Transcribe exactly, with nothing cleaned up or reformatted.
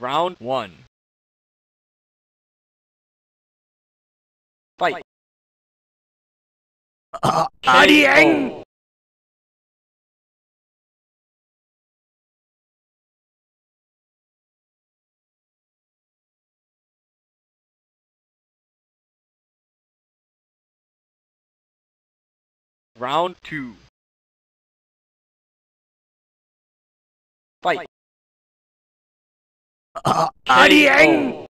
Round one. Fight. Uh, Ari anh. K O. Round two. Fight. Uh, Ari anh. K O.